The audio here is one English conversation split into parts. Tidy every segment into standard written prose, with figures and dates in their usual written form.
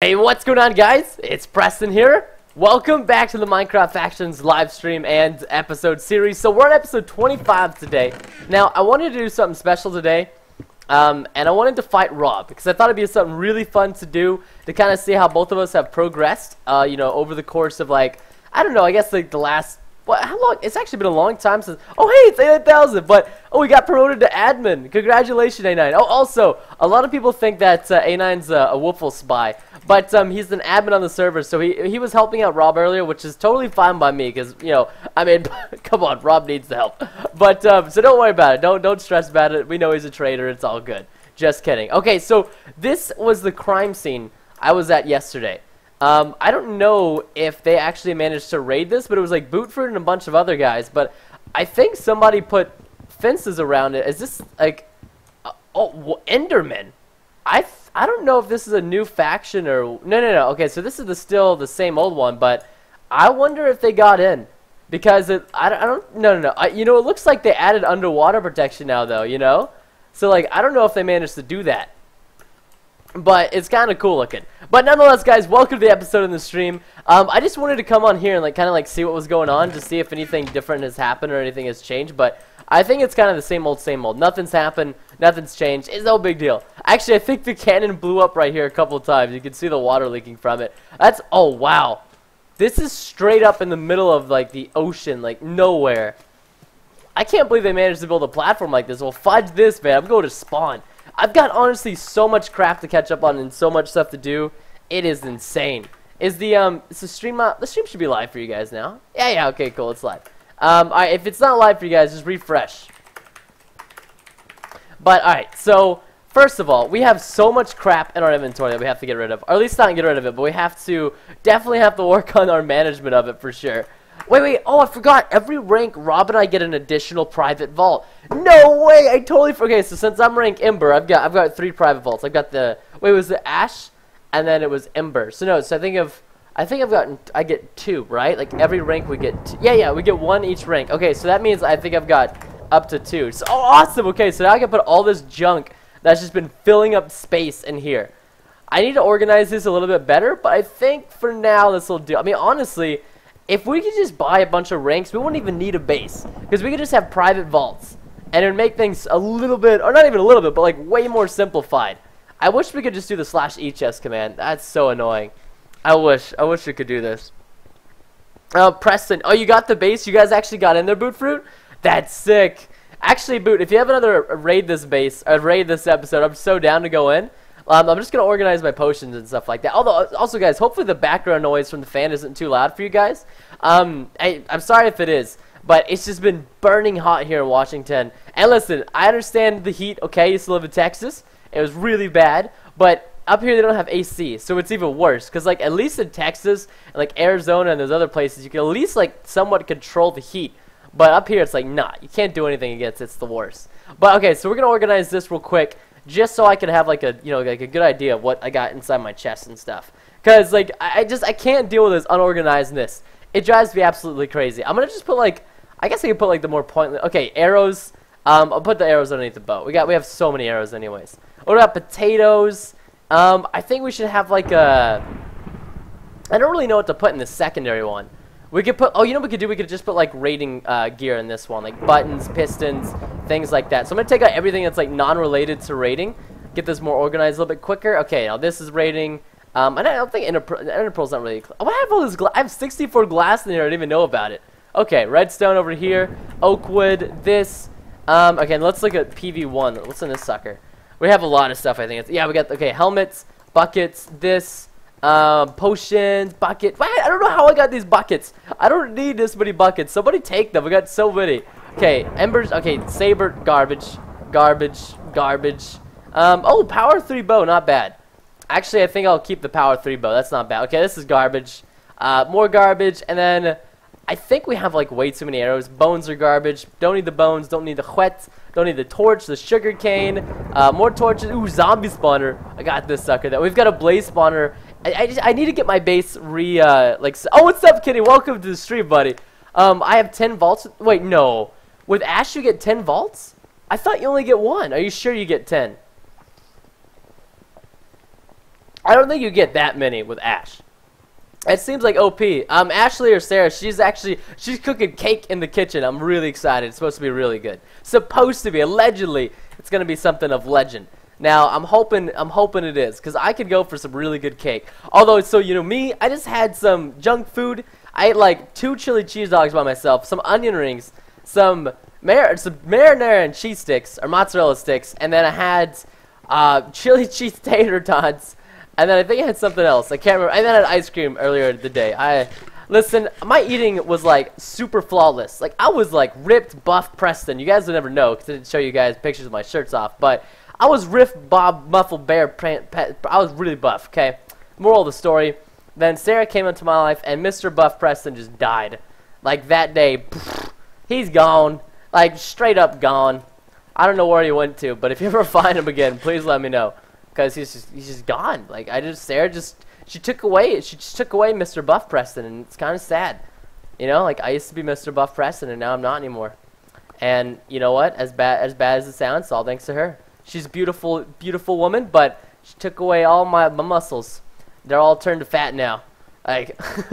Hey, what's going on, guys? It's Preston here. Welcome back to the Minecraft Factions live stream and episode series. So we're on episode 25 today. Now, I wanted to do something special today, and I wanted to fight Rob because I thought it'd be something really fun to do to kind of see how both of us have progressed, over the course of I don't know, I guess the last. How long? It's actually been a long time since. Oh, hey, it's 8,000. But we got promoted to admin. Congratulations, A9. Oh, also, a lot of people think that A9's a Woofle spy, but he's an admin on the server, so he was helping out Rob earlier, which is totally fine by me, because I mean, come on, Rob needs the help. But so don't worry about it. Don't stress about it. We know he's a traitor. It's all good. Just kidding. Okay, so this was the crime scene I was at yesterday. I don't know if they actually managed to raid this, but it was like Bootford and a bunch of other guys. But I think somebody put fences around it. Is this like, Enderman? I don't know if this is a new faction or no. Okay, so this is still the same old one, but I wonder if they got in because it. I don't. No. It looks like they added underwater protection now, though. So I don't know if they managed to do that. But it's kind of cool looking. But nonetheless, guys, welcome to the episode in the stream. I just wanted to come on here and kind of see what was going on, to see if anything different has happened or anything has changed. But I think it's kind of the same old, same old. Nothing's happened. Nothing's changed. It's no big deal. Actually, I think the cannon blew up right here a couple times. You can see the water leaking from it. Oh, wow. This is straight up in the middle of, the ocean, nowhere. I can't believe they managed to build a platform like this. Well, fudge this, man. I'm going to spawn. I've got, honestly, so much crap to catch up on and so much stuff to do. It is insane. Is the stream out? The stream should be live for you guys now. Yeah, okay, cool, it's live. Alright, if it's not live for you guys, just refresh. But, alright, so, first of all, we have so much crap in our inventory that we have to get rid of. Or at least not get rid of it, but we definitely have to work on our management of it for sure. Wait, oh, I forgot. Every rank, Rob and I get an additional private vault. No way, I totally forgot. Okay, so since I'm rank Ember, I've got 3 private vaults. I've got it was the Ash, and then it was Ember. So no, so I get 2, right? Every rank we get 2. Yeah, we get 1 each rank. Okay, so that means I think I've got up to 2. So, oh, awesome. Okay, so now I can put all this junk that's just been filling up space in here. I need to organize this a little bit better, but I think for now this will do. I mean, honestly, if we could just buy a bunch of ranks, we wouldn't even need a base. Because we could just have private vaults. And it would make things a little bit, or not even a little bit, but way more simplified. I wish we could just do the /echest command. That's so annoying. I wish we could do this. Preston, oh, you got the base? You guys actually got in there, Bootfruit? That's sick. Actually, Boot, if you have another raid this episode, I'm so down to go in. I'm just going to organize my potions and stuff like that. Although, also, guys, hopefully the background noise from the fan isn't too loud for you guys. I'm sorry if it is, but it's just been burning hot here in Washington. And listen, I understand the heat, okay? I used to live in Texas. It was really bad. But up here, they don't have AC, so it's even worse. Because, at least in Texas, and, Arizona and those other places, you can at least, somewhat control the heat. But up here, it's nah, you can't do anything against it. It's the worst. But, okay, so we're going to organize this real quick, just so I can have, a good idea of what I got inside my chest and stuff. Because, I can't deal with this unorganizedness. It drives me absolutely crazy. I'm going to just put, I guess I can put, the more pointless. Okay, arrows. I'll put the arrows underneath the bow. We have so many arrows anyways. What about potatoes? I think we should have, I don't really know what to put in the secondary one. We could put, we could do? We could just put, raiding gear in this one. Buttons, pistons, things like that. So I'm going to take out everything that's, non-related to raiding. Get this more organized a little bit quicker. Okay, now this is raiding. And I don't think Enderpearl's not really... Oh, I have all this glass. I have 64 glass in here. I didn't even know about it. Okay, redstone over here. Oakwood, this. Okay, let's look at PV1. What's in this sucker? We have a lot of stuff, I think. We got, okay, helmets, buckets, this, potions, bucket. I don't know how I got these buckets. I don't need this many buckets. Somebody take them. We got so many. Okay, embers. Okay, saber, garbage. Oh, power 3 bow, not bad. Actually, I think I'll keep the power 3 bow. That's not bad. Okay, this is garbage. More garbage, and then I think we have way too many arrows. Bones are garbage. Don't need the bones. Don't need the whet. Don't need the torch. The sugar cane. More torches. Ooh, zombie spawner. I got this sucker. We've got a blaze spawner. I need to get my base oh, what's up, Kitty? Welcome to the stream, buddy. I have 10 vaults. Wait, no. With Ash, you get 10 vaults? I thought you only get 1. Are you sure you get 10? I don't think you get that many with Ash. It seems like OP. Ashley or Sarah, she's cooking cake in the kitchen. I'm really excited. It's supposed to be really good. Supposed to be. Allegedly, it's gonna be something of legend. Now, I'm hoping it is, because I could go for some really good cake. Although, so you know me, I just had some junk food. I ate like 2 chili cheese dogs by myself, some onion rings, some marinara and cheese sticks, or mozzarella sticks, and then I had chili cheese tater tots. And then I think I had something else. I can't remember. And then I had ice cream earlier in the day. Listen, my eating was like super flawless. Like I was like ripped, buff Preston. You guys would never know because I didn't show you guys pictures of my shirts off. But I was ripped, Bob, Muffled Bear. I was really buff. Okay. Moral of the story. Then Sarah came into my life, and Mr. Buff Preston just died. Like that day, he's gone. Like straight up gone. I don't know where he went to, but if you ever find him again, please let me know. Because he's just gone. Like Sarah just took away Mr. Buff Preston, and it's kind of sad. You know, like I used to be Mr. Buff Preston, and now I'm not anymore. And you know what? As bad as it sounds, it's all thanks to her. She's a beautiful woman, but she took away all my muscles. They're all turned to fat now. Like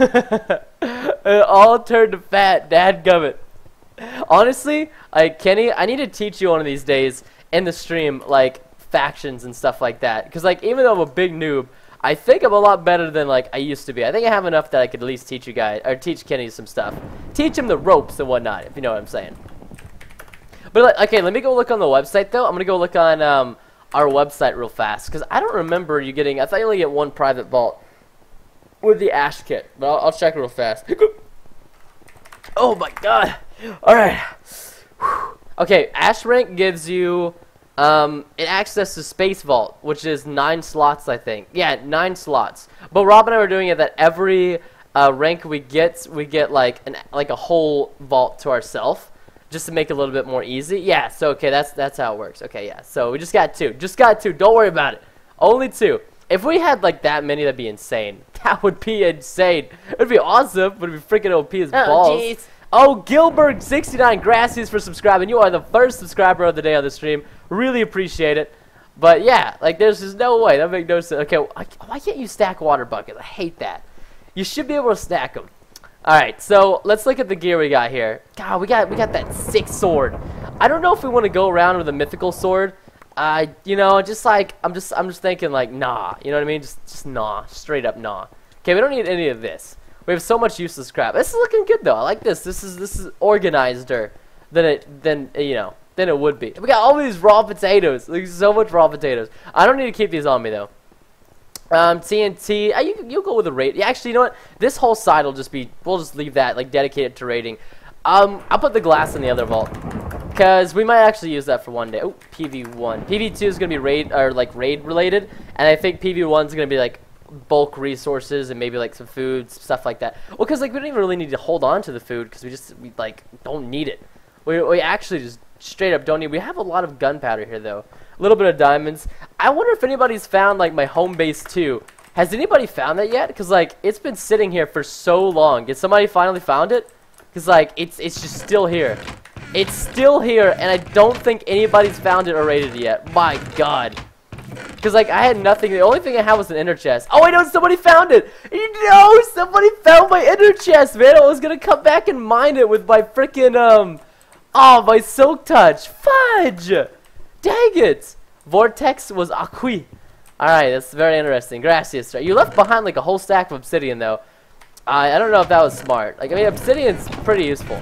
all turned to fat. Dadgummit. Honestly, like Kenny, I need to teach you one of these days in the stream, like factions and stuff like that, because like even though I'm a big noob, I think I'm a lot better than like I used to be. I think I have enough that I could at least teach you guys, or teach Kenny some stuff, teach him the ropes and whatnot, if you know what I'm saying. But okay, let me go look on the website though. I'm gonna go look on our website real fast, because I don't remember you getting. I thought you only get 1 private vault with the Ash kit, but I'll check real fast. Oh my god! All right. Okay, Ash rank gives you access to Space Vault, which is 9 slots, I think. Yeah, 9 slots. But Rob and I were doing it that every rank we get like a whole vault to ourselves, just to make it a little bit more easy. Yeah, so okay, that's how it works. Okay, yeah. So we just got 2. Just got 2. Don't worry about it. Only 2. If we had like that many, that'd be insane. That would be insane. It'd be awesome, but it'd be freaking OP as balls. Geez. Oh, Gilbert69, gracias for subscribing. You are the first subscriber of the day on the stream. Really appreciate it. But yeah, like there's just no way. That makes no sense. Okay, why can't you stack water buckets? I hate that. You should be able to stack them. All right, so let's look at the gear we got here. God, we got that sick sword. I don't know if we want to go around with a mythical sword. You know, just like I'm just thinking like nah. You know what I mean? Just nah, straight up nah. Okay, we don't need any of this. We have so much useless crap. This is looking good though. I like this. This is organizeder than it would be. We got all these raw potatoes. Like so much raw potatoes. I don't need to keep these on me though. TNT. You go with a raid. Yeah, actually, you know what? This whole side will just be. We'll just leave that like dedicated to raiding. I'll put the glass in the other vault because we might actually use that for one day. Oh, PV1. PV2 is gonna be raid related, and I think PV1 is gonna be like bulk resources and maybe like some food, stuff like that. Well, because like we don't even really need to hold on to the food because we like don't need it. We actually just straight up don't need. We have a lot of gunpowder here though. A little bit of diamonds. I wonder if anybody's found like my home base too. Has anybody found that yet? Because like it's been sitting here for so long. Did somebody finally found it? Because like it's just still here. It's still here, and I don't think anybody's found it or raided it yet. My God. Because, like, I had nothing. The only thing I had was an ender chest. Oh, I know somebody found it. You know, somebody found my ender chest, man. I was going to come back and mine it with my freaking, my silk touch. Fudge. Dang it. Vortex was acqui. Alright, that's very interesting. Gracias. You left behind, like, a whole stack of obsidian, though. I don't know if that was smart. Like, I mean, obsidian's pretty useful.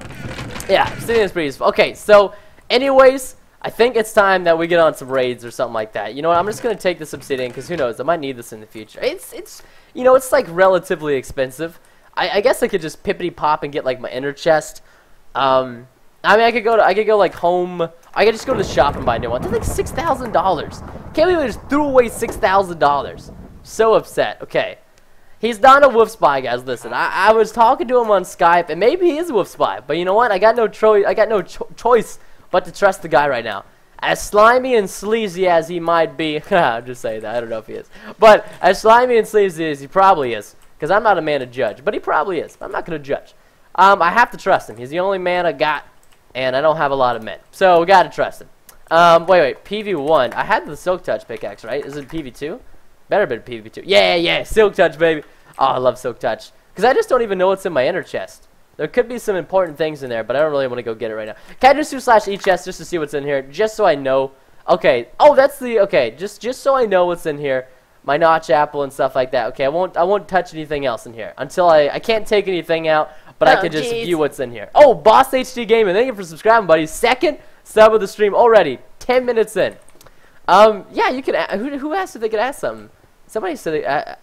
Yeah, obsidian's pretty useful. Okay, so, anyways, I think it's time that we get on some raids or something like that. You know what? I'm just gonna take this obsidian because who knows? I might need this in the future. It's you know, it's like relatively expensive. I guess I could just pippity pop and get like my ender chest. I mean, I could go like home. I could just go to the shop and buy a new one. That's like $6,000. Can't believe I just threw away $6,000. So upset. Okay, he's not a wolf spy, guys. Listen, I was talking to him on Skype, and maybe he is a wolf spy. But you know what? I got no choice but to trust the guy right now. As slimy and sleazy as he might be, I'm just saying that, I don't know if he is. But as slimy and sleazy as he probably is, because I'm not a man to judge, but he probably is. I'm not going to judge. I have to trust him. He's the only man I got, and I don't have a lot of men. So we got to trust him. Wait, PV1. I had the Silk Touch pickaxe, right? Is it PV2? Better be PvP2. Yeah, yeah, Silk Touch, baby. Oh, I love Silk Touch. Because I just don't even know what's in my inner chest. There could be some important things in there, but I don't really want to go get it right now. Can I just do /e chest just to see what's in here, just so I know? Okay. Oh, that's the okay. Just so I know what's in here. My notch apple and stuff like that. Okay, I won't touch anything else in here until I can't take anything out, but I can just view what's in here. Oh, Boss HD Gaming, thank you for subscribing, buddy. Second sub of the stream already. 10 minutes in. Yeah, you can. Who asked if they could ask something? Somebody said,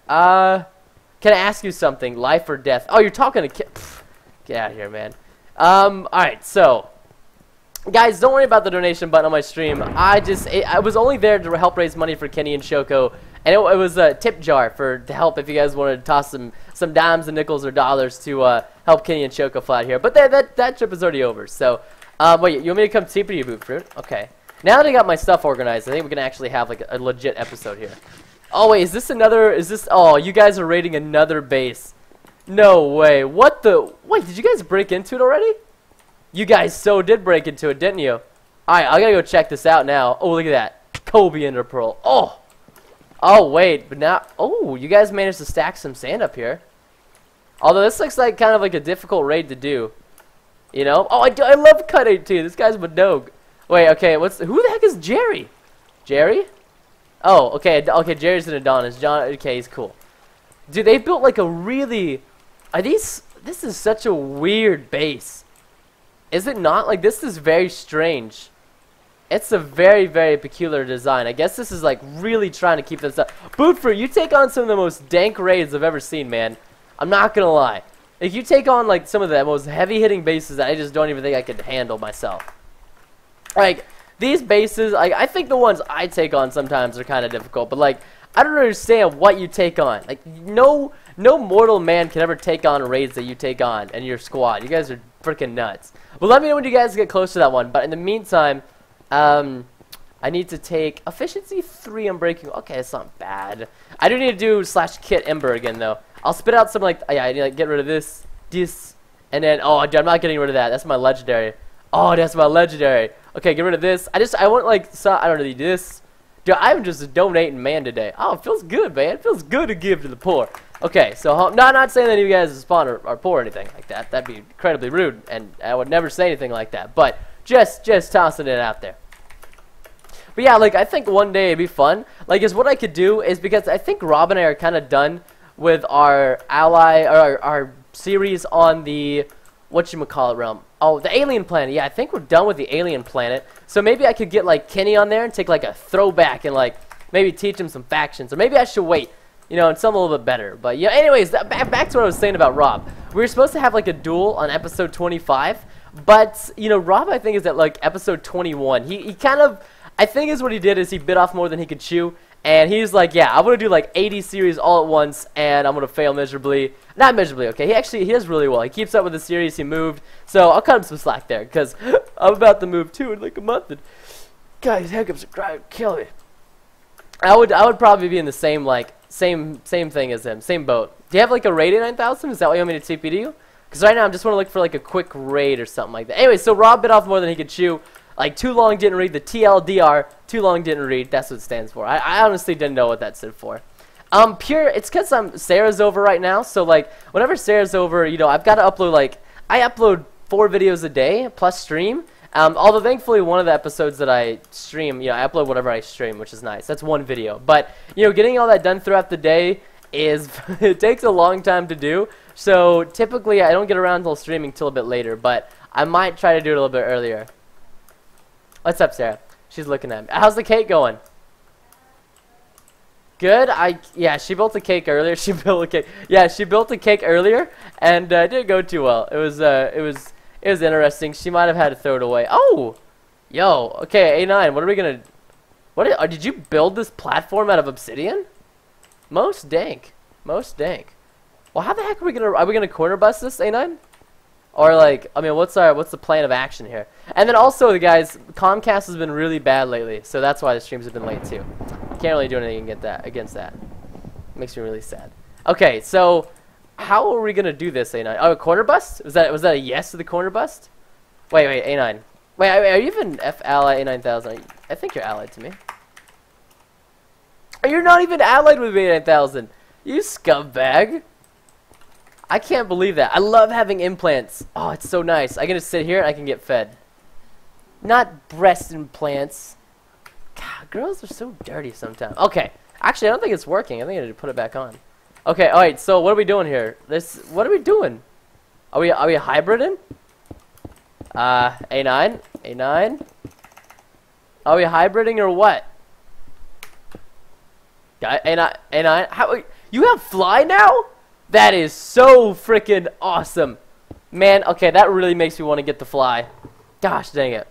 can I ask you something? Life or death? Oh, you're talking to get out of here, man. Alright, so guys, don't worry about the donation button on my stream. I was only there to help raise money for Kenny and Shoko, and it was a tip jar to help if you guys wanted to toss some dimes and nickels or dollars to help Kenny and Shoko flat here. But that trip is already over. So, wait, you want me to come TP you, Boot Fruit? Okay. Now that I got my stuff organized, I think we can actually have like a legit episode here. Oh wait, is this? Oh, you guys are raiding another base. No way. What the? Wait, did you guys break into it already? You guys did break into it, didn't you? Alright, I gotta go check this out now. Oh, look at that. Kobe Ender Pearl. Oh! Oh, wait, but now... Oh, you guys managed to stack some sand up here. Although this looks like kind of like a difficult raid to do. You know? Oh, I love Cut 18. This guy's a dog. Wait, okay, who the heck is Jerry? Jerry? Oh, okay, Jerry's an Adonis. John, okay, he's cool. Dude, they built like a really... This is such a weird base. Is it not? Like, this is very strange. It's a very, very peculiar design. I guess this is, like, really trying to keep this up. Bootfruit, you take on some of the most dank raids I've ever seen, man. I'm not gonna lie. If you take on, like, some of the most heavy-hitting bases that I just don't even think I could handle myself. Like, these bases, like, I think the ones I take on sometimes are kind of difficult. But, like, I don't understand what you take on. Like, no mortal man can ever take on raids that you take on and your squad. You guys are freaking nuts. Well, let me know when you guys get close to that one. But in the meantime, I need to take efficiency 3 on breaking. Okay, it's not bad. I do need to do /kit Ember again, though. I'll spit out some, like, yeah, I need to like, get rid of this, and then, oh, dude, I'm not getting rid of that. That's my legendary. Oh, that's my legendary. Okay, get rid of this. I want, like, I don't really do this. Dude, I'm just a donating man today. Oh, it feels good, man. It feels good to give to the poor. Okay, so not saying that you guys spawn are poor or anything like that. That'd be incredibly rude, and I would never say anything like that. But just tossing it out there. But yeah, like, I think one day it'd be fun. Like, is what I could do is, because I think Rob and I are kind of done with our ally, or our series on the, whatchamacallit realm. Oh, the alien planet. Yeah, I think we're done with the alien planet. So maybe I could get, like, Kenny on there and take, like, a throwback and, like, maybe teach him some factions. Or maybe I should wait, you know, and something a little bit better. But, yeah, anyways, back to what I was saying about Rob. We were supposed to have, like, a duel on episode 25. But, you know, Rob, I think, is at, like, episode 21. He kind of... I think is what he did is he bit off more than he could chew, and he's like, yeah, I'm gonna do like 80 series all at once, and I'm gonna fail miserably. Not miserably, okay. He does really well. He keeps up with the series. He moved, so I'll cut him some slack there because I'm about to move too in like a month. And God, these hiccups are trying to kill me. I would probably be in the same same thing as him, same boat. Do you have like a raid 9000? Is that what you want me to TP to you? Because right now I'm just want to look for like a quick raid or something like that. Anyway, so Rob bit off more than he could chew. Like, too long didn't read, the TLDR, too long didn't read, that's what it stands for. I honestly didn't know what that stood for. It's because Sarah's over right now, so, like, whenever Sarah's over, you know, I've got to upload, like, I upload 4 videos a day, plus stream. Although, thankfully, one of the episodes that I stream, you know, I upload whatever I stream, which is nice. That's one video. But, you know, getting all that done throughout the day is, it takes a long time to do. So, typically, I don't get around until streaming till a bit later, but I might try to do it a little bit earlier. What's up, Sarah? She's looking at me. How's the cake going? Good. Yeah, she built a cake earlier. She built a cake. Yeah, she built a cake earlier, and it didn't go too well. It was interesting. She might have had to throw it away. Oh, yo. Okay, A9. What are we gonna? Did you build this platform out of obsidian? Most dank. Most dank. Well, how the heck are we gonna corner bust this, A9? Or like, I mean, what's the plan of action here? And then also, guys, Comcast has been really bad lately, so that's why the streams have been late too. Can't really do anything against that. Makes me really sad. Okay, so how are we gonna do this, A9? Oh, a corner bust? Was that a yes to the corner bust? Wait, A9. Wait, are you even F ally A9000? I think you're allied to me. You're not even allied with me, 9000. You scumbag. I can't believe that. I love having implants. Oh, it's so nice. I can just sit here and I can get fed. Not breast implants. God, girls are so dirty sometimes. Okay. Actually, I don't think it's working. I think I need to put it back on. Okay, alright, so what are we doing here? What are we doing? Are we hybriding? A9? A9? Are we hybriding or what? A9? A9? How, you have fly now? That is so freaking awesome. Man, okay, that really makes me want to get the fly. Gosh dang it.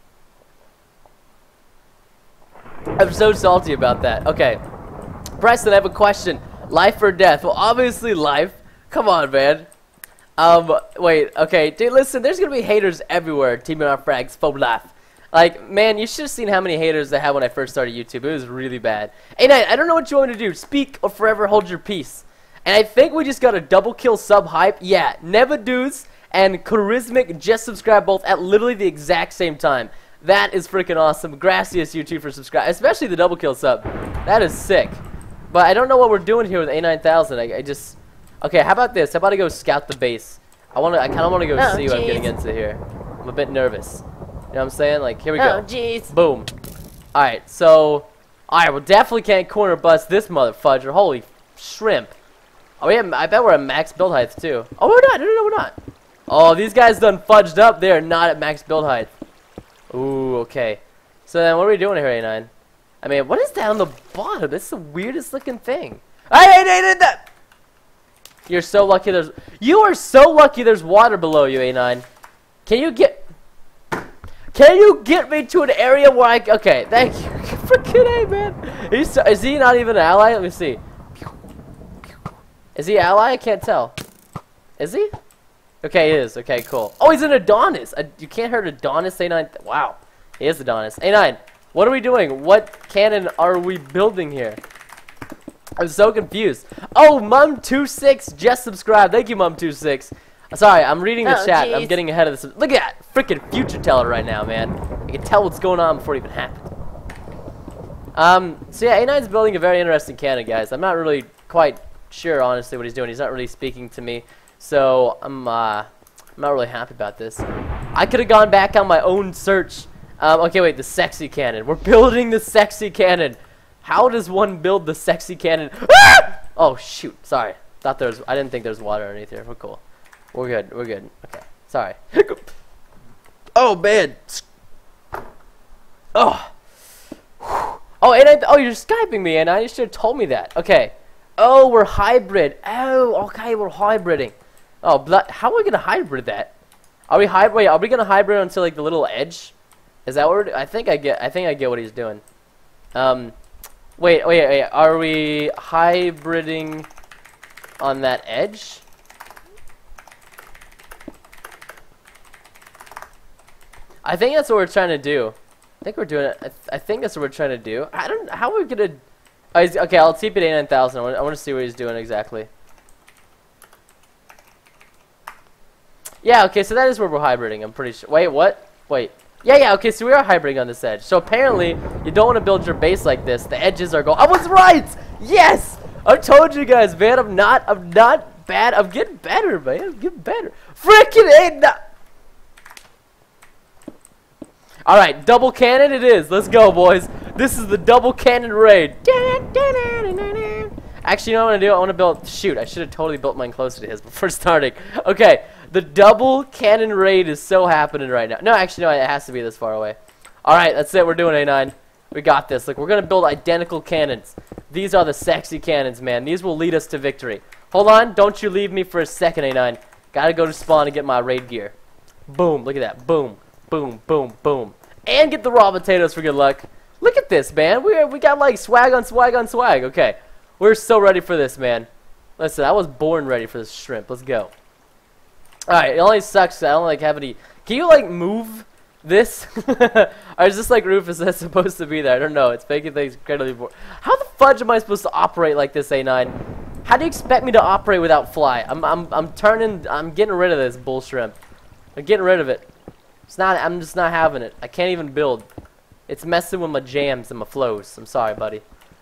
I'm so salty about that. Okay. Preston, I have a question. Life or death? Well, obviously life. Come on, man. Wait, okay. Dude, listen, there's gonna be haters everywhere. Teaming on frags, faux life. Like, man, you should have seen how many haters I had when I first started YouTube. It was really bad. Hey, Knight, I don't know what you want me to do. Speak or forever hold your peace. And I think we just got a double kill sub hype. Yeah, Nevadoos and Charismic just subscribed both at literally the exact same time. That is freaking awesome. Gracias, YouTube, for subscribing. Especially the double kill sub. That is sick. But I don't know what we're doing here with A9000. I just... Okay, how about this? How about I go scout the base? I kind of want to go see what I'm getting into here. I'm a bit nervous. You know what I'm saying? Like, here we go. Oh, jeez. Boom. Alright, so... Alright, we definitely can't corner bust this mother fudger. Holy shrimp. Oh, yeah, I bet we're at max build height, too. Oh, we're not. No, we're not. Oh, these guys done fudged up. They are not at max build height. Ooh, okay. So then what are we doing here, A9? I mean, what is that on the bottom? That's the weirdest looking thing. I did that! You're so lucky there's... You are so lucky there's water below you, A9. Can you get... Can you get me to an area where I... Okay, thank you. Freaking A, man. Is he not even an ally? Let me see. Is he an ally? I can't tell. Is he? Okay, he is. Okay, cool. Oh, he's an Adonis. You can't hurt Adonis, A9. Wow. He is Adonis. A9, what are we doing? What cannon are we building here? I'm so confused. Oh, Mum26 just subscribed. Thank you, Mum26. Sorry, I'm reading the chat. Geez. I'm getting ahead of this. Look at that freaking future teller right now, man. I can tell what's going on before it even happened. So yeah, A9's building a very interesting cannon, guys. I'm not really quite sure, honestly, what he's doing. He's not really speaking to me. So, I'm not really happy about this. I could have gone back on my own search. Okay, wait, the sexy cannon. We're building the sexy cannon. How does one build the sexy cannon? Ah! Oh, shoot. Sorry. I didn't think there was water underneath here. We're cool. We're good. We're good. Okay. Sorry. Oh, man. Oh. Oh, oh, you're Skyping me, and I should have told me that. Okay. Oh, we're hybrid. Oh, okay, we're hybriding. Oh, how are we gonna hybrid that? Are we Wait, are we gonna hybrid onto like the little edge? Is that what we're I think I get what he's doing. Wait. Are we hybriding on that edge? I think that's what we're trying to do. I think we're doing it. I think that's what we're trying to do. How are we gonna... Oh, okay, I'll TP at 89,000. I want to see what he's doing exactly. Yeah, okay, so that is where we're hybriding, I'm pretty sure. Wait, what? Wait. Yeah, okay, so we are hybriding on this edge. So apparently, you don't want to build your base like this. The edges are going... I was right! Yes! I told you guys, man, I'm not bad. I'm getting better, man. I'm getting better. Freaking A! Alright, double cannon it is. Let's go, boys. This is the double cannon raid. Actually, you know what I want to do? I want to build... Shoot, I should have totally built mine closer to his before starting. Okay, the double cannon raid is so happening right now. No, actually, no, it has to be this far away. Alright, that's it. We're doing A9. We got this. Look, we're going to build identical cannons. These are the sexy cannons, man. These will lead us to victory. Hold on. Don't you leave me for a second, A9. Gotta go to spawn and get my raid gear. Boom. Look at that. Boom. Boom, boom, boom. And get the raw potatoes for good luck. Look at this, man. We got like swag on swag on swag. Okay. We're so ready for this, man. Listen, I was born ready for this shrimp. Let's go. Alright, it only sucks that I don't like have any... Can you like move this? Or is this like Rufus that's supposed to be there? I don't know. It's making things incredibly boring. How the fudge am I supposed to operate like this, A9? How do you expect me to operate without fly? I'm getting rid of this bull shrimp. I'm getting rid of it. I'm just not having it. I can't even build. It's messing with my jams and my flows. I'm sorry, buddy.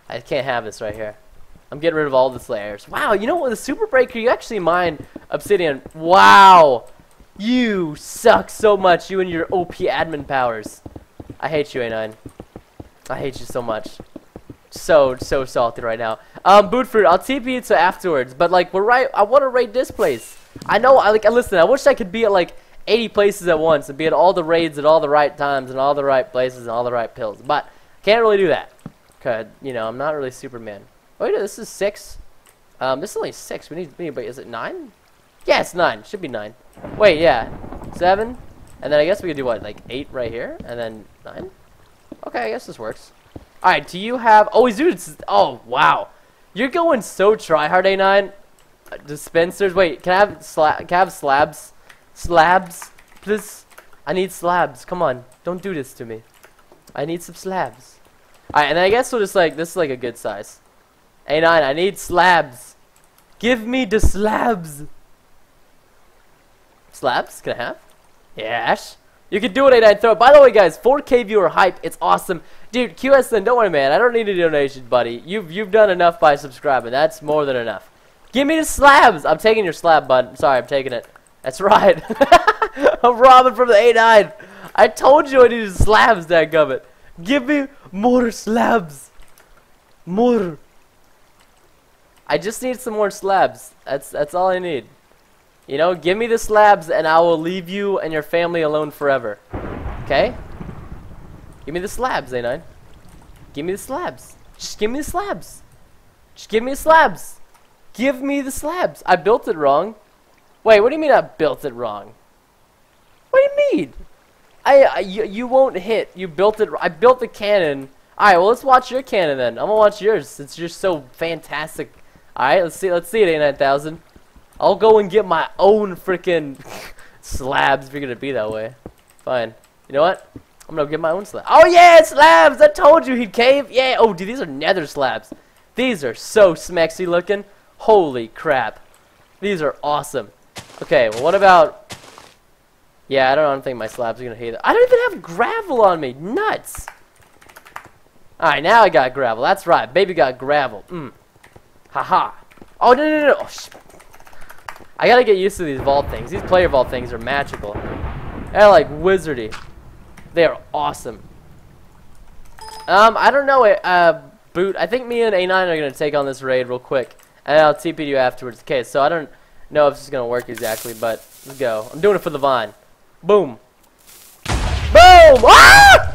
I can't have this right here. I'm getting rid of all the layers. Wow, you know what? The Super Breaker, you actually mine obsidian. Wow. You suck so much, you and your OP admin powers. I hate you, A9. I hate you so much. So salty right now. Boot fruit, I'll TP it to afterwards. But like, we're right. I want to raid this place. I know. Listen. I wish I could be at like 80 places at once and be at all the raids at all the right times and all the right places and all the right pills. But can't really do that. Cause you know I'm not really Superman. Wait, this is 6. This is only 6. We need. But is it 9? Yeah, it's 9. Should be 9. Wait, yeah, 7. And then I guess we could do what, like 8 right here, and then 9. Okay, I guess this works. All right, do you have? Oh, dude, oh wow, you're going so tryhard, A9. Dispensers. Wait, can I have slabs? Slabs, please. I need slabs. Come on, don't do this to me. I need some slabs. All right, and then I guess we'll just like this is like a good size. A9, I need slabs. Give me the slabs. Slabs? Can I have? Yes. You can do it, A9. Throw it. By the way, guys, 4K viewer hype. It's awesome. Dude, QSN, don't worry, man. I don't need a donation, buddy. You've done enough by subscribing. That's more than enough. Give me the slabs. I'm taking your slab, bud. Sorry, I'm taking it. That's right. I'm robbing from the A9. I told you I needed slabs, dadgummit. Give me more slabs. More. I just need some more slabs. That's all I need. You know, give me the slabs and I will leave you and your family alone forever. Okay? Give me the slabs, A9. Give me the slabs. Just give me the slabs. Just give me the slabs. Give me the slabs. I built it wrong. Wait, what do you mean I built it wrong? What do you mean? You won't hit. You built it. I built the cannon. All right, well, let's watch your cannon then. I'm gonna watch yours since you're so fantastic. All right, let's see it, A9000. I'll go and get my own freaking slabs if you're gonna be that way. Fine. You know what? I'm gonna get my own slabs. Oh yeah, slabs! I told you he'd cave. Yeah. Oh, dude, these are nether slabs. These are so smexy looking. Holy crap. These are awesome. Okay, well, what about? Yeah, I don't think my slabs are gonna hate it. I don't even have gravel on me. Nuts. All right, now I got gravel. That's right, baby got gravel. Haha. Oh no. Oh, I gotta get used to these vault things. These player vault things are magical. They're like wizardy. They are awesome. I don't know, Boot. I think me and A9 are gonna take on this raid real quick, and I'll TP you afterwards. Okay, so I don't know if this is gonna work exactly, but let's go. I'm doing it for the vine. Boom. Boom! Ah!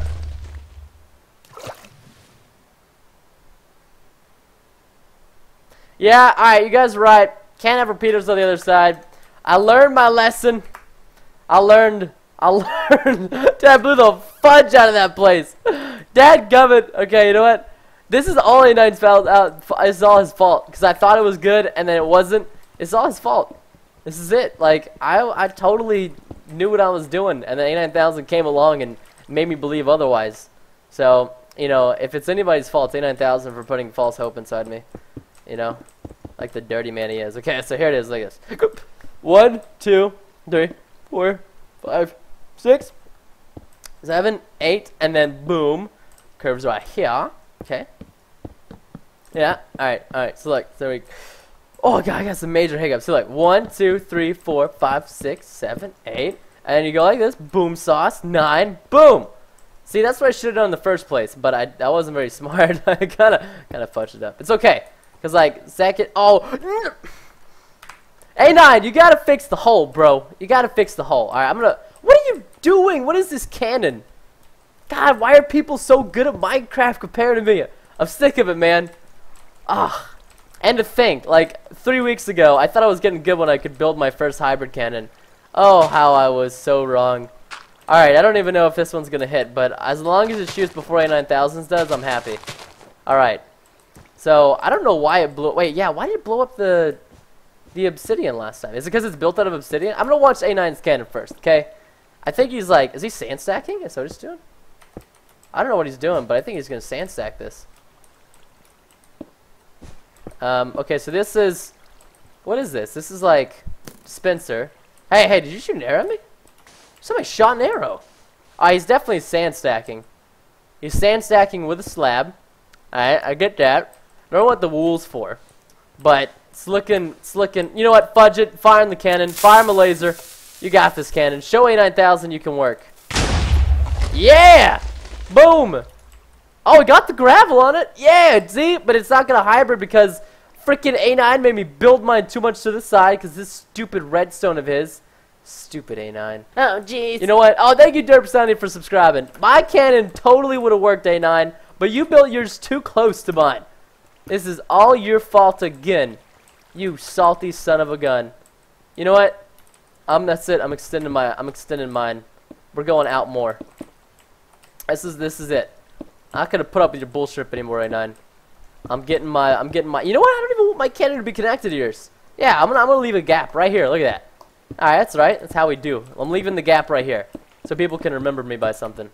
Yeah, alright, you guys are right. Can't have repeaters on the other side. I learned my lesson. I learned. Dude, I blew the fudge out of that place. Dadgummit. Okay, you know what? This is all A9's fault. It's all his fault. Because I thought it was good and then it wasn't. It's all his fault. This is it. Like, I totally knew what I was doing. And then A9000 came along and made me believe otherwise. So, you know, if it's anybody's fault, it's A9000 for putting false hope inside me. You know? Like the dirty man he is. Okay, so here it is, like this. 1, 2, 3, 4, 5, 6, 7, 8, and then boom. Curves right here. Okay. Yeah. Alright. So like, oh god, I got some major hiccups. So like 1, 2, 3, 4, 5, 6, 7, 8. And you go like this. Boom sauce. 9. Boom. See, that's what I should have done in the first place, but I wasn't very smart. I kinda fudged it up. It's okay. Cause like second, oh, A9, you gotta fix the hole, bro. You gotta fix the hole. All right, what are you doing? What is this cannon? God, why are people so good at Minecraft compared to me? I'm sick of it, man. Ah, and to think, like 3 weeks ago, I thought I was getting good when I could build my first hybrid cannon. Oh, how I was so wrong. All right, I don't even know if this one's gonna hit, but as long as it shoots before A9000's does, I'm happy. All right. So, I don't know why it blew... Wait, yeah, why did it blow up the obsidian last time? Is it because it's built out of obsidian? I'm going to watch A9's cannon first, okay? I think he's like... Is he sand stacking? Is that what he's doing? I don't know what he's doing, but I think he's going to sand stack this. Okay, so this is... What is this? This is like... Spencer. Hey, did you shoot an arrow at me? Somebody shot an arrow. He's definitely sand stacking. He's sand stacking with a slab. Alright, I get that. I don't know what the wool's for. But it's looking, you know what, fudge it, fire in the cannon, fire my laser. You got this cannon. Show A9000 you can work. Yeah! Boom! Oh, we got the gravel on it. Yeah, see? But it's not going to hybrid because freaking A9 made me build mine too much to the side because this stupid redstone of his. Stupid A9. Oh, jeez. You know what? Oh, thank you, Derp70, for subscribing. My cannon totally would have worked, A9, but you built yours too close to mine. This is all your fault again, you salty son of a gun. You know what? That's it. I'm extending mine. We're going out more. This is it. I'm not gonna put up with your bullshit anymore, A9. I'm getting my. You know what? I don't even want my cannon to be connected to yours. Yeah, I'm gonna leave a gap right here. Look at that. All right, that's right. That's how we do. I'm leaving the gap right here so people can remember me by something.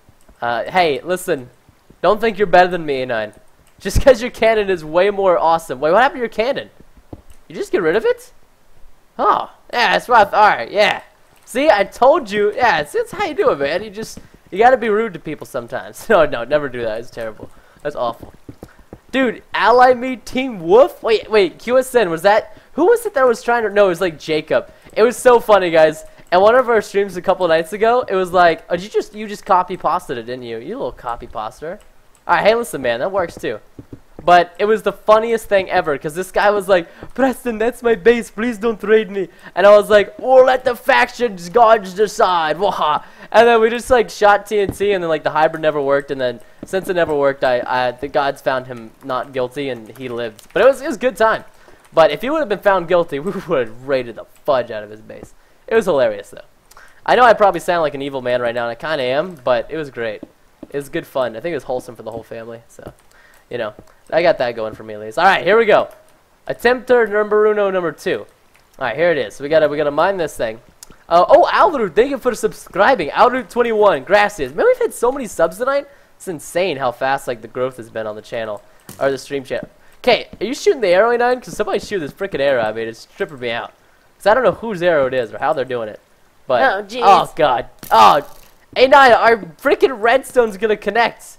Hey, listen. Don't think you're better than me, A9. Just because your cannon is way more awesome. Wait, what happened to your cannon? You just get rid of it? Oh, yeah, that's right. All right, yeah. See, I told you. Yeah, it's how you do it, man. You gotta be rude to people sometimes. No, never do that. It's terrible. That's awful. Dude, ally me, Team Wolf? Wait, QSN, was that... Who was it that was trying to... No, it was like Jacob. It was so funny, guys. And one of our streams a couple of nights ago, it was like... Oh, you just copy-pasted it, didn't you? You little copy-paster. Alright, hey, listen, man. That works, too. But it was the funniest thing ever, because this guy was like, Preston, that's my base. Please don't trade me. And I was like, oh, let the factions gods decide. Waha. And then we just, like, shot TNT, and then, like, the hybrid never worked. And then, since it never worked, the gods found him not guilty, and he lived. But it was a good time. But if he would have been found guilty, we would have raided the fudge out of his base. It was hilarious, though. I know I probably sound like an evil man right now, and I kind of am, but it was great. It was good fun. I think it was wholesome for the whole family, so, you know. I got that going for me at least. Alright, here we go. Attempter number 2. Alright, here it is. We gotta mine this thing. Oh, Alroot, thank you for subscribing. Alroot21, gracias. Man, we've had so many subs tonight. It's insane how fast like the growth has been on the channel. Or the stream channel. Okay, are you shooting the arrow, A9? Because somebody shoot this freaking arrow. I mean, it's tripping me out. Because I don't know whose arrow it is or how they're doing it. But, oh, jeez. Oh, God. Oh, A9, our freaking redstone's gonna connect.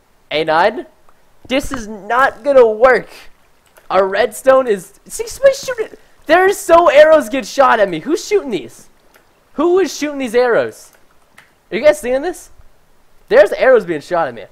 A9? This is not gonna work. Our redstone is... See, somebody shooting... There's so arrows get shot at me. Who's shooting these? Who is shooting these arrows? Are you guys seeing this? There's arrows being shot at me.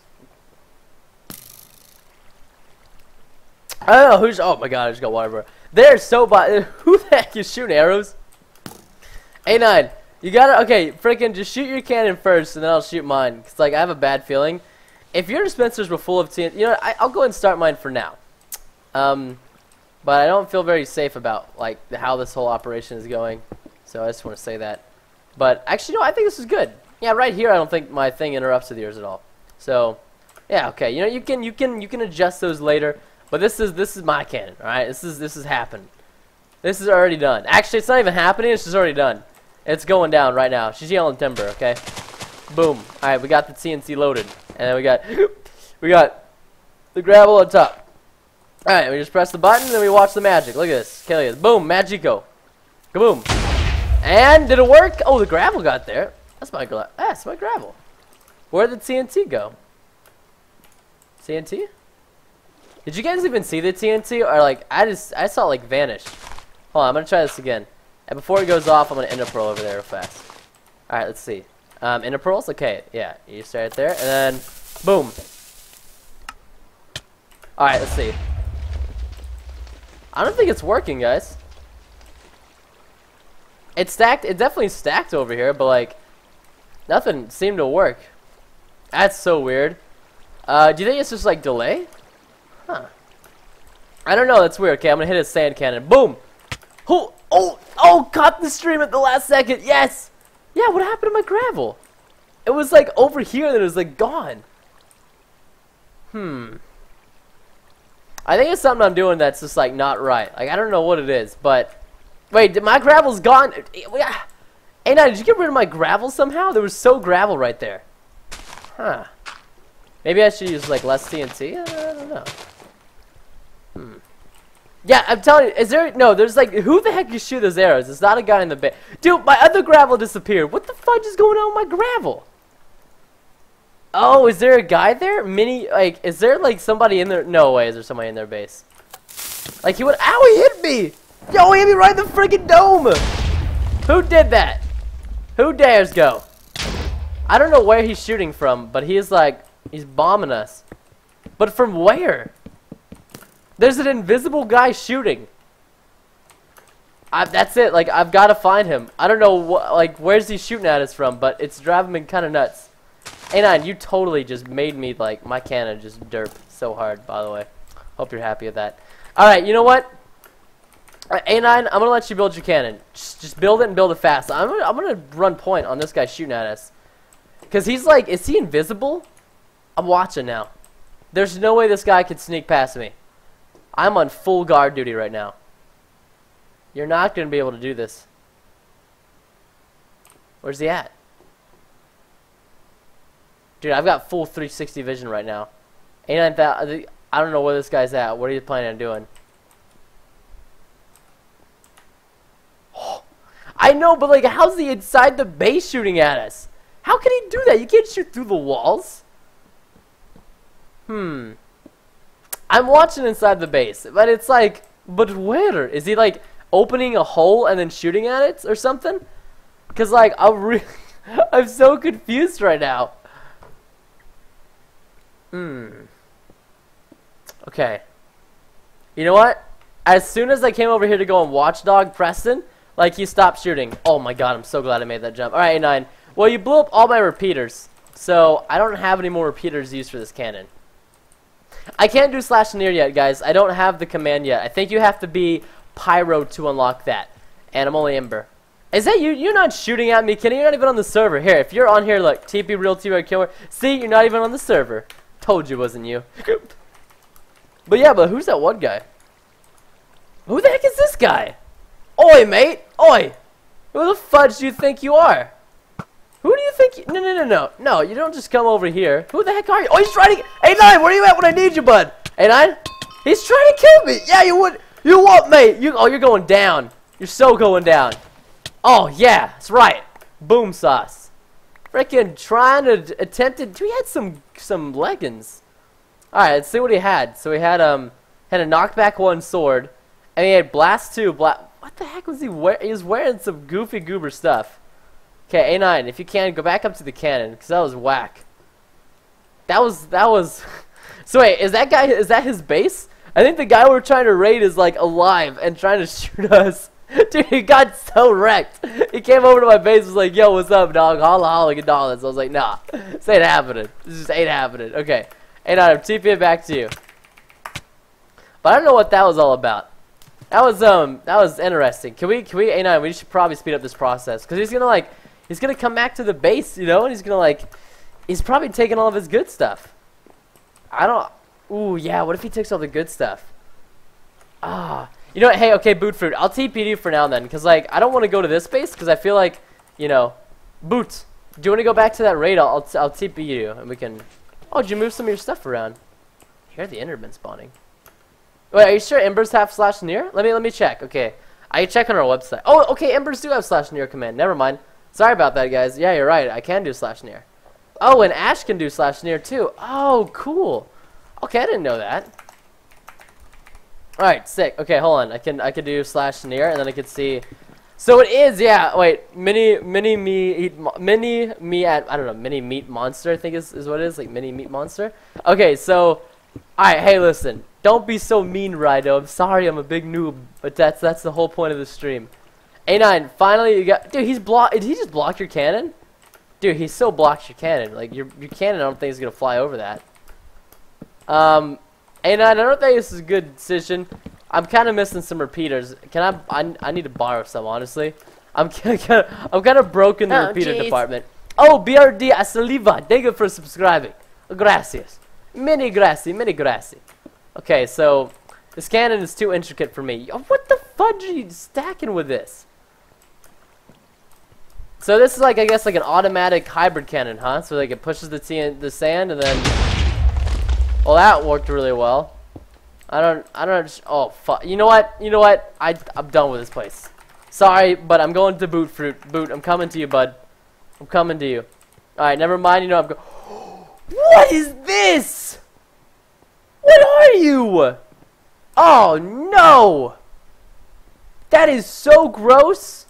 I don't know who's... Oh my god, I just got water, bro. They're so bad. Who the heck is shooting arrows? A9, you gotta... Okay, freaking just shoot your cannon first, and then I'll shoot mine. Because, like, I have a bad feeling. If your dispensers were full of TNT... You know what? I'll go ahead and start mine for now. But I don't feel very safe about, like, how this whole operation is going. So I just want to say that. But, actually, no, I think this is good. Yeah, right here, I don't think my thing interrupts with yours at all. So, yeah, okay. You know, you can adjust those later. But this is my cannon, all right? This is happened. This is already done. Actually, it's not even happening. It's just already done. It's going down right now. She's yelling timber, okay? Boom. All right, we got the TNT loaded, and then we got the gravel on top. All right, we just press the button, and then we watch the magic. Look at this. Kelly, boom, magico, kaboom. And did it work? Oh, the gravel got there. That's my gravel. Where'd the TNT go? TNT? Did you guys even see the TNT, or like I saw it like vanish? Hold on, I'm gonna try this again. And before it goes off, I'm gonna ender pearl over there real fast. All right, let's see. Ender pearls? Okay, yeah, you start right there, and then boom. All right, let's see. I don't think it's working, guys. It's stacked. It definitely stacked over here, but like nothing seemed to work. That's so weird. Do you think it's just like delay? Huh. I don't know. That's weird. Okay, I'm gonna hit a sand cannon. Boom. Oh! Caught the stream at the last second. Yes. Yeah. What happened to my gravel? It was like over here, then it was like gone. I think it's something I'm doing that's just like not right. Like I don't know what it is, but wait, my gravel's gone. Hey, now did you get rid of my gravel somehow? There was so gravel right there. Huh. Maybe I should use like less TNT. I don't know. Yeah, I'm telling you, is there... No, there's like... Who the heck is shooting those arrows? It's not a guy in the base. Dude, my other gravel disappeared. What the fudge is going on with my gravel? Oh, is there a guy there? Like, is there like somebody in there? No way, is there somebody in their base? Like he would. Ow! He hit me! Yo, he hit me right in the freaking dome! Who did that? Who dares go? I don't know where he's shooting from, but he's bombing us. But from where? There's an invisible guy shooting. That's it. Like, I've got to find him. I don't know like where's he shooting at us from, but it's driving me kind of nuts. A9, you totally just made me like my cannon just derp so hard. By the way, hope you're happy with that. All right, you know what? A9, I'm gonna let you build your cannon. Just build it and build it fast. I'm gonna run point on this guy shooting at us. Cause he's like, is he invisible? I'm watching now. There's no way this guy could sneak past me. I'm on full guard duty right now. You're not gonna be able to do this. Where's he at? Dude, I've got full 360 vision right now. A9, I don't know where this guy's at. What are you planning on doing? I know, but like, how's he inside the base shooting at us? How can he do that? You can't shoot through the walls. I'm watching inside the base, but it's like, but where? Is he like opening a hole and then shooting at it or something? Because like, I'm so confused right now. Okay. You know what? As soon as I came over here to go and watchdog Preston, like he stopped shooting. Oh my god, I'm so glad I made that jump. Alright, A9. Well, you blew up all my repeaters, so I don't have any more repeaters used for this cannon. I can't do /near yet, guys. I don't have the command yet. I think you have to be Pyro to unlock that. And I'm only Ember. Is that you? You're not shooting at me, Kenny. You're not even on the server. Here, if you're on here, look. TP Real T-Red Killer. See, you're not even on the server. Told you it wasn't you. But yeah, but who's that one guy? Who the heck is this guy? Oi, mate. Oi. Who the fudge do you think you are? Who do you think No, you don't just come over here. Who the heck are you? Oh, he's trying to... A9, where are you at when I need you, bud? A9? He's trying to kill me. Yeah, you would... You what, mate? You're going down. You're so going down. Oh, yeah. That's right. Boom sauce. Freaking trying to... Attempted... He had some leggings. Alright, let's see what he had. So he had a knockback 1 sword. And he had blast 2. What the heck was he wearing? He was wearing some goofy goober stuff. Okay, A9, if you can, go back up to the cannon, because that was whack. That was... So wait, is that his base? I think the guy we're trying to raid is, like, alive and trying to shoot us. Dude, he got so wrecked. He came over to my base and was like, yo, what's up, dog? Holla, holla, get dollars. I was like, nah, this ain't happening. This just ain't happening. Okay, A9, I'm TPing back to you. But I don't know what that was all about. That was interesting. Can we, A9, we should probably speed up this process, because he's gonna come back to the base, you know, and he's probably taking all of his good stuff. Ooh, yeah, what if he takes all the good stuff? You know what, hey, okay, Boot Fruit, I'll TP you for now then, because, like, I don't want to go to this base, because I feel like, you know, Boot, do you want to go back to that raid? I'll TP you, and we can, oh, did you move some of your stuff around? I hear the Enderman spawning. Wait, are you sure Embers have /near? Let me check, okay. I check on our website. Oh, okay, Embers do have /near command, never mind. Sorry about that, guys. Yeah, you're right. I can do /near. Oh, and Ash can do /near too. Oh, cool. Okay, I didn't know that. All right, sick. Okay, hold on. I can do /near, and then I can see. So it is, yeah. Wait, mini meat monster. I think is what it is. Like mini meat monster. Okay, so, all right. Hey, listen. Don't be so mean, Rido. I'm sorry. I'm a big noob, but that's the whole point of the stream. A9, finally you got... Dude, did he just block your cannon? Dude, he so blocks your cannon. Like, your cannon, I don't think is going to fly over that. A9, I don't think this is a good decision. I'm kind of missing some repeaters. I need to borrow some, honestly. I'm kind of broke in the repeater department. Oh, BRD Asaliva, thank you for subscribing. Gracias. Mini grassy. Okay, so... This cannon is too intricate for me. What the fudge are you stacking with this? So this is like, I guess, like an automatic hybrid cannon, huh? So like it pushes the sand and then... Well, that worked really well. I don't. Oh fuck. You know what? I'm done with this place. Sorry, but I'm going to Boot Fruit. Boot, I'm coming to you, bud. I'm coming to you. All right, never mind. You know I'm going. What is this? What are you? Oh no! That is so gross.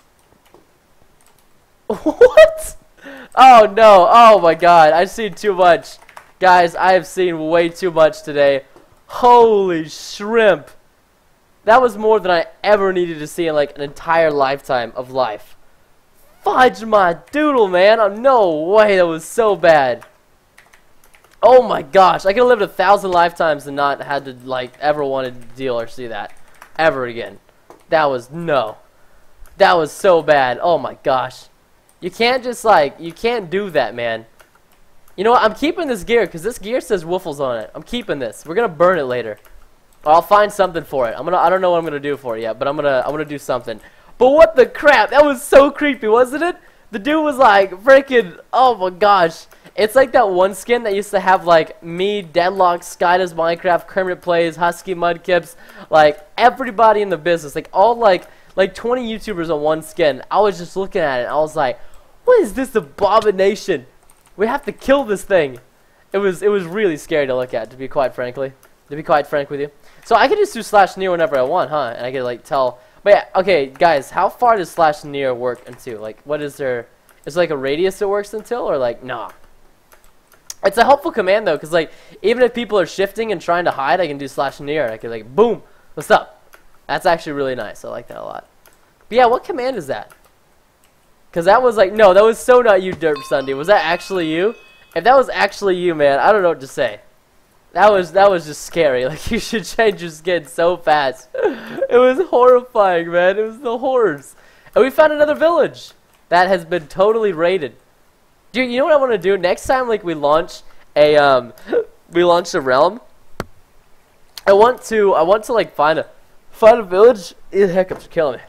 What? Oh no, oh my god, I've seen too much. Guys, I have seen way too much today. Holy shrimp. That was more than I ever needed to see in like an entire lifetime of life. Fudge my doodle, man. Oh, no way, that was so bad. Oh my gosh, I could have lived 1,000 lifetimes and not had to like ever want to deal or see that ever again. That was, no. That was so bad. Oh my gosh. You can't just like, you can't do that, man. You know what, I'm keeping this gear because this gear says Woofles on it. I'm keeping this. We're gonna burn it later. Or I'll find something for it. I don't know what I'm gonna do for it yet, but I'm gonna do something. But what the crap? That was so creepy, wasn't it? The dude was like freaking, oh my gosh. It's like that one skin that used to have like me, Deadlock, Sky Does Minecraft, Kermit Plays, Husky Mudkips, like everybody in the business, like all like 20 YouTubers on one skin. I was just looking at it and I was like, what is this abomination? We have to kill this thing. It was really scary to look at, to be quite frank with you. So I can just do /near whenever I want, huh? And I can like tell. But yeah, okay, guys, how far does /near work into? Like, what is there? Is there like a radius it works until, or like, nah? It's a helpful command though, because like even if people are shifting and trying to hide, I can do /near. I can like, boom, what's up? That's actually really nice. I like that a lot. But yeah, what command is that? Because that was like, no, that was so not you, Derp Sunday. Was that actually you? If that was actually you, man, I don't know what to say. That was just scary. Like, you should change your skin so fast. It was horrifying, man. It was the horrors. And we found another village that has been totally raided. Dude, you know what I want to do? Next time, like, we launch a realm, I want to like find a village. Ew, the hiccups are killing me.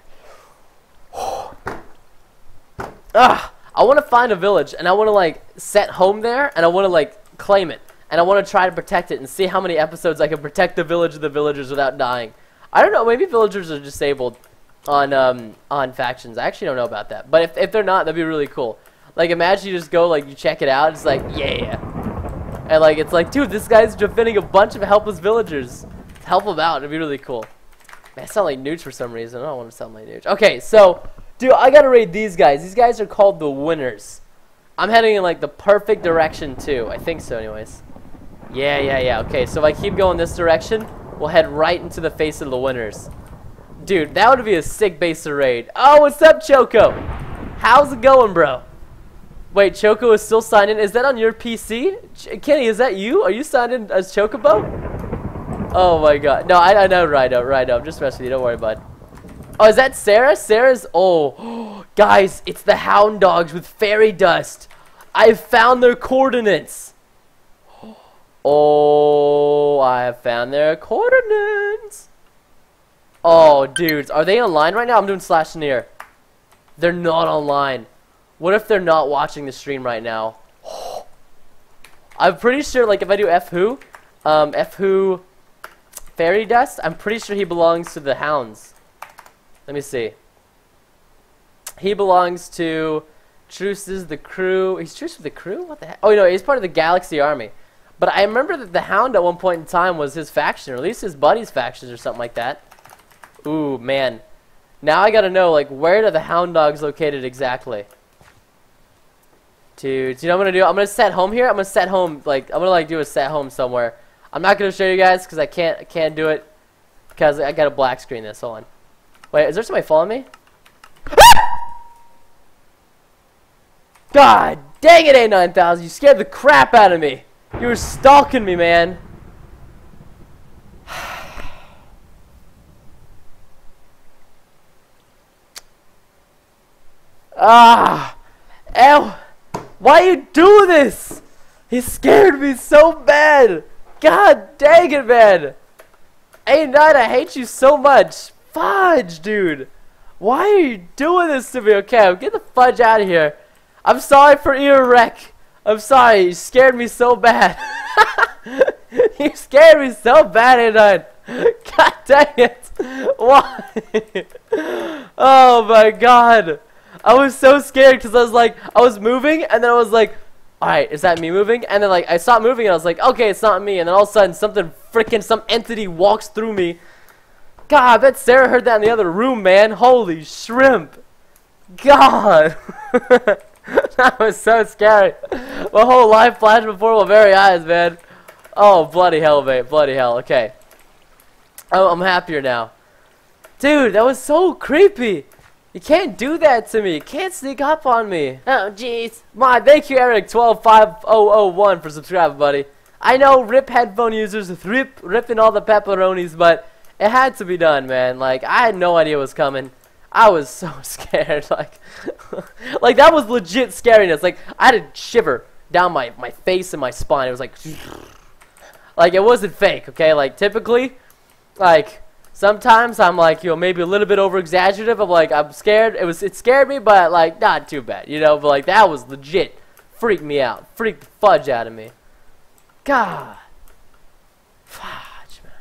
I want to find a village and I want to like set home there and I want to like claim it and I want to try to protect it and see how many episodes I can protect the village of the villagers without dying. I don't know, maybe villagers are disabled on factions. I actually don't know about that, but if they're not, that'd be really cool. Like, imagine you just go, like, you check it out, it's like, yeah, and like it's like, dude, this guy's defending a bunch of helpless villagers. Help them out. It'd be really cool. Man, I sound like Nooch for some reason. I don't want to sound like Nooch. Okay, so dude, I gotta raid these guys. These guys are called the Winners. I'm heading in like the perfect direction too. I think so anyways. Yeah. Okay, so if I keep going this direction, we'll head right into the face of the Winners. Dude, that would be a sick base to raid. Oh, what's up, Choco? How's it going, bro? Wait, Choco is still signed in. Is that on your PC? Kenny, is that you? Are you signed in as Chocobo? Oh my god. No, I know, right up. I'm just messing with you. Don't worry, bud. Oh, is that Sarah? Sarah's... Oh, guys, it's the Hound Dogs with fairy dust. I found their coordinates. Oh, I have found their coordinates. Oh, dudes, are they online right now? I'm doing /near. They're not online. What if they're not watching the stream right now? I'm pretty sure, like, if I do F-Who fairy dust, I'm pretty sure he belongs to the Hounds. Let me see. He belongs to Truce's the crew. He's Truce with the crew? What the heck? Oh, no, he's part of the Galaxy Army. But I remember that the Hound at one point in time was his faction, or at least his buddy's factions or something like that. Ooh, man. Now I gotta know, like, where are the Hound Dogs located exactly? Dude, you know what I'm gonna do? I'm gonna set home here. I'm gonna set home, like, I'm gonna, like, do a set home somewhere. I'm not gonna show you guys because I can't do it because I gotta black screen this. Hold on. Wait, is there somebody following me? God dang it, A9000. You scared the crap out of me. You were stalking me, man. Ew. Why you do this? He scared me so bad. God dang it, man. A9, I hate you so much. Fudge, dude. Why are you doing this to me? Okay, get the fudge out of here. I'm sorry for ear wreck. I'm sorry. You scared me so bad. You scared me so bad, A9. God dang it. Why? Oh, my God. I was so scared because I was like, I was moving, and then I was like, alright, is that me moving? And then, like, I stopped moving, and I was like, okay, it's not me. And then all of a sudden, some entity walks through me. God, I bet Sarah heard that in the other room, man. Holy shrimp. God. That was so scary. My whole life flashed before my very eyes, man. Oh, bloody hell, mate. Bloody hell. Okay. I'm happier now. Dude, that was so creepy. You can't do that to me. You can't sneak up on me. Oh, jeez. Thank you, Eric1250001 for subscribing, buddy. I know, rip headphone users, ripping all the pepperonis, but it had to be done, man. Like, I had no idea what was coming. I was so scared. Like, like that was legit scariness. Like, I had a shiver down my face and my spine. It was like it wasn't fake, okay? Like, typically, like, sometimes I'm like, you know, maybe a little bit over-exaggerative. I'm like, I'm scared. It scared me, but, like, not too bad, you know? But, like, that was legit. Freaked me out. Freaked the fudge out of me. God. Fudge,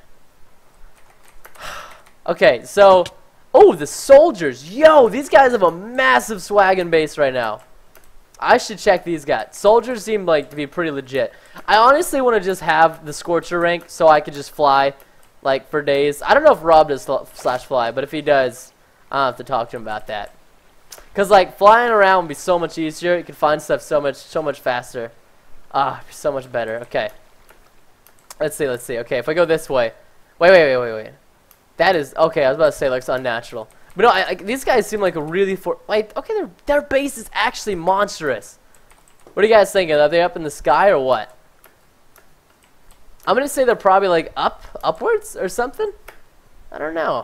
man. Okay, so, oh, the soldiers. Yo, these guys have a massive swaggin' base right now. I should check these guys. Soldiers seem like to be pretty legit. I honestly want to just have the Scorcher rank so I could just fly, like, for days. I don't know if Rob does /fly, but if he does, I'll have to talk to him about that. Because, like, flying around would be so much easier. You can find stuff so much faster. So much better. Okay. Let's see. Okay, if I go this way. Wait. That is, okay, I was about to say, like, it's unnatural. But no, these guys seem like a really, like, okay, their base is actually monstrous. What are you guys thinking? Are they up in the sky or what? I'm going to say they're probably, like, upwards or something? I don't know.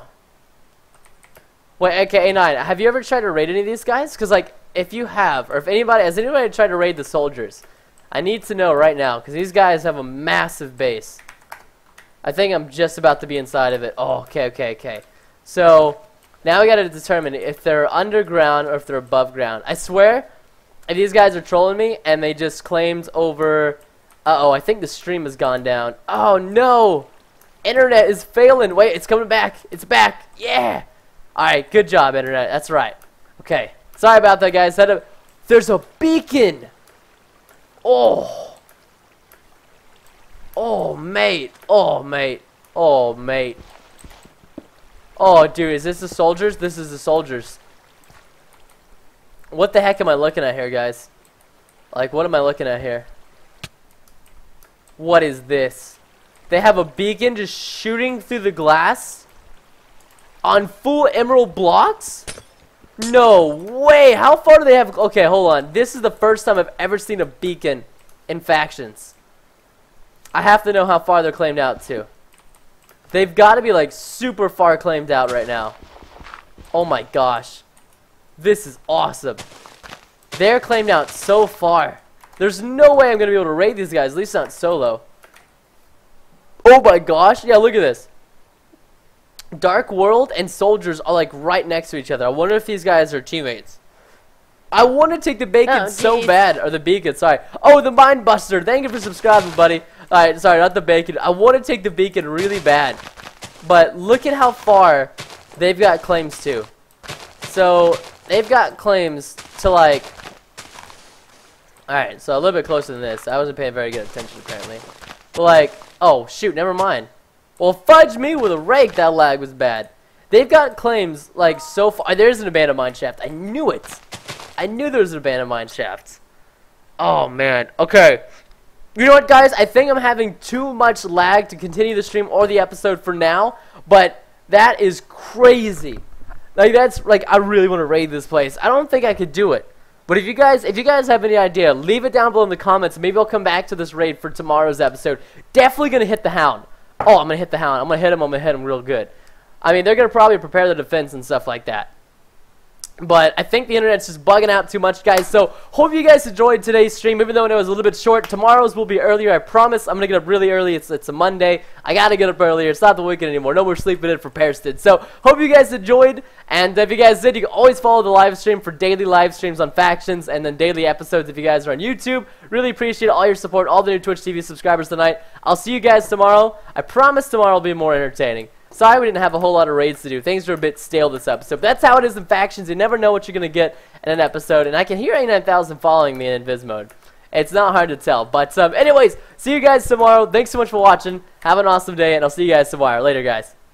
Wait, okay, A9, have you ever tried to raid any of these guys? Because, like, if you have, or if has anybody tried to raid the soldiers? I need to know right now, because these guys have a massive base. I think I'm just about to be inside of it. Oh, okay. So, now we got to determine if they're underground or if they're above ground. I swear, if these guys are trolling me and they just claimed over... Uh-oh, I think the stream has gone down. Oh, no! Internet is failing. Wait, it's coming back. It's back. Yeah! Alright, good job, Internet. That's right. Okay. Sorry about that, guys. There's a beacon! Oh! Oh, mate. Oh, mate. Oh, mate. Oh, dude, is this the soldiers? This is the soldiers. What the heck am I looking at here, guys? Like, what am I looking at here? What is this? They have a beacon just shooting through the glass? On full emerald blocks? No way! How far do they have? Okay, hold on. This is the first time I've ever seen a beacon in factions. I have to know how far they're claimed out to. They've got to be, like, super far claimed out right now. Oh my gosh. This is awesome. They're claimed out so far. There's no way I'm going to be able to raid these guys, at least not solo. Oh my gosh. Yeah, look at this. Dark World and Soldiers are, like, right next to each other. I wonder if these guys are teammates. I want to take the bacon so bad. Or the beacon, sorry. Oh, the Mind Buster. Thank you for subscribing, buddy. Alright, sorry, not the bacon. I want to take the beacon really bad. But look at how far they've got claims to. So, they've got claims to, like... Alright, so a little bit closer than this. I wasn't paying very good attention, apparently. But, like... Oh, shoot, never mind. Well, fudge me with a rake, that lag was bad. They've got claims, like, so far. There's an abandoned mine shaft. I knew it. I knew there was an abandoned mine shaft. Oh, man. Okay. You know what, guys? I think I'm having too much lag to continue the stream or the episode for now. But that is crazy. Like, that's, like, I really want to raid this place. I don't think I could do it. But if you guys have any idea, leave it down below in the comments. Maybe I'll come back to this raid for tomorrow's episode. Definitely going to hit the Hound. Oh, I'm going to hit the Hound. I'm going to hit him real good. I mean, they're going to probably prepare the defense and stuff like that. But I think the internet's just bugging out too much, guys. So, hope you guys enjoyed today's stream, even though it was a little bit short. Tomorrow's will be earlier, I promise. I'm going to get up really early. It's a Monday. I got to get up earlier. It's not the weekend anymore. No more sleeping in for Pearston. So, hope you guys enjoyed. And if you guys did, you can always follow the live stream for daily live streams on Factions and then daily episodes if you guys are on YouTube. Really appreciate all your support, all the new Twitch TV subscribers tonight. I'll see you guys tomorrow. I promise tomorrow will be more entertaining. Sorry we didn't have a whole lot of raids to do. Things were a bit stale this episode. But that's how it is in Factions. You never know what you're going to get in an episode. And I can hear 89,000 following me in Invis mode. It's not hard to tell. But anyways, see you guys tomorrow. Thanks so much for watching. Have an awesome day, and I'll see you guys tomorrow. Later, guys.